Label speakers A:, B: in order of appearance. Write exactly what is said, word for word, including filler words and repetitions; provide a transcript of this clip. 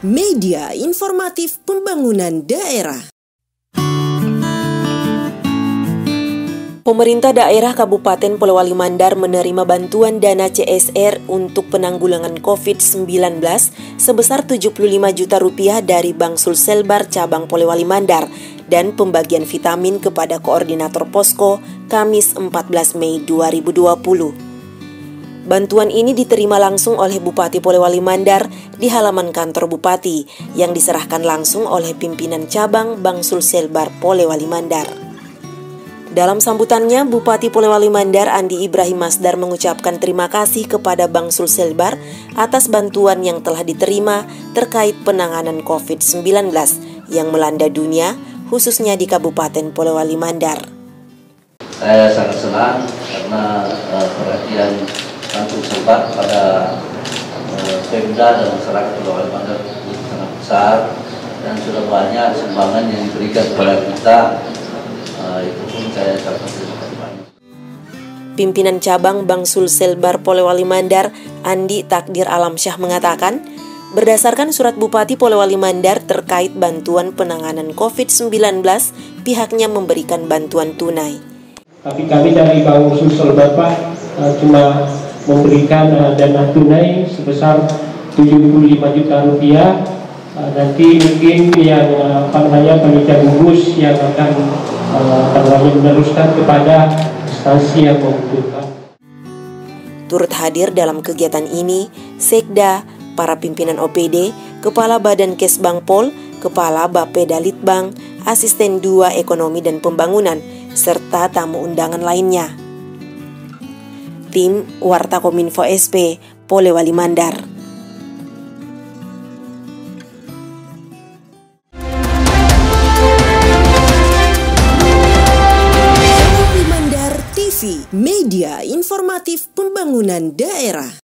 A: Media Informatif Pembangunan Daerah. Pemerintah daerah Kabupaten Polewali Mandar menerima bantuan dana C S R untuk penanggulangan covid sembilan belas sebesar tujuh puluh lima juta rupiah dari Bank Sulselbar Cabang Polewali Mandar dan pembagian vitamin kepada Koordinator Posko Kamis empat belas Mei dua ribu dua puluh. Bantuan ini diterima langsung oleh Bupati Polewali Mandar di halaman kantor Bupati yang diserahkan langsung oleh pimpinan cabang Bank Sulselbar Polewali Mandar. Dalam sambutannya, Bupati Polewali Mandar Andi Ibrahim Masdar mengucapkan terima kasih kepada Bank Sulselbar atas bantuan yang telah diterima terkait penanganan covid sembilan belas yang melanda dunia, khususnya di Kabupaten Polewali Mandar.
B: Saya sangat senang karena uh, perhatian Bank Sulselbar pada uh, Pemda dan masyarakat Polewali Mandar sangat besar dan sudah banyak sumbangan yang diberikan kepada kita. Uh, itu pun saya ucapkan terima kasih banyak.
A: Pimpinan cabang Bank Sulselbar Polewali Mandar Andi Takdir Alamsyah mengatakan, berdasarkan surat Bupati Polewali Mandar terkait bantuan penanganan covid sembilan belas, pihaknya memberikan bantuan tunai.
C: Tapi kami dari Bank Sulselbar Pak uh, cuma memberikan uh, dana tunai sebesar tujuh puluh lima juta rupiah. Uh, nanti mungkin yang uh, apa namanya panitia gugus yang akan uh, apa namanya meneruskan kepada instansi yang membutuhkan.
A: Turut hadir dalam kegiatan ini Sekda, para pimpinan O P D, Kepala Badan Kesbangpol, Kepala Bapeda Litbang, Asisten dua Ekonomi dan Pembangunan, serta tamu undangan lainnya. Tim Warta Kominfo S P Polewali Mandar. Polewali Mandar T V, Media Informatif Pembangunan Daerah.